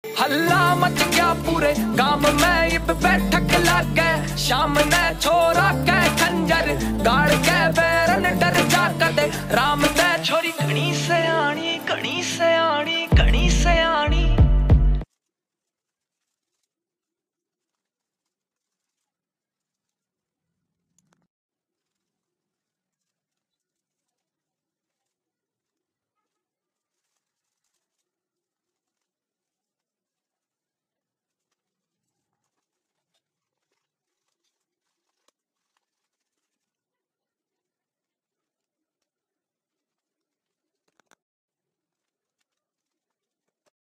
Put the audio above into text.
हल्ला मच गया पूरे गांव में, इब बैठक लग गए शाम ने छोरा के खंजर गाड़ के बैरन डर जा कर दे राम दे छोरी घनी से आनी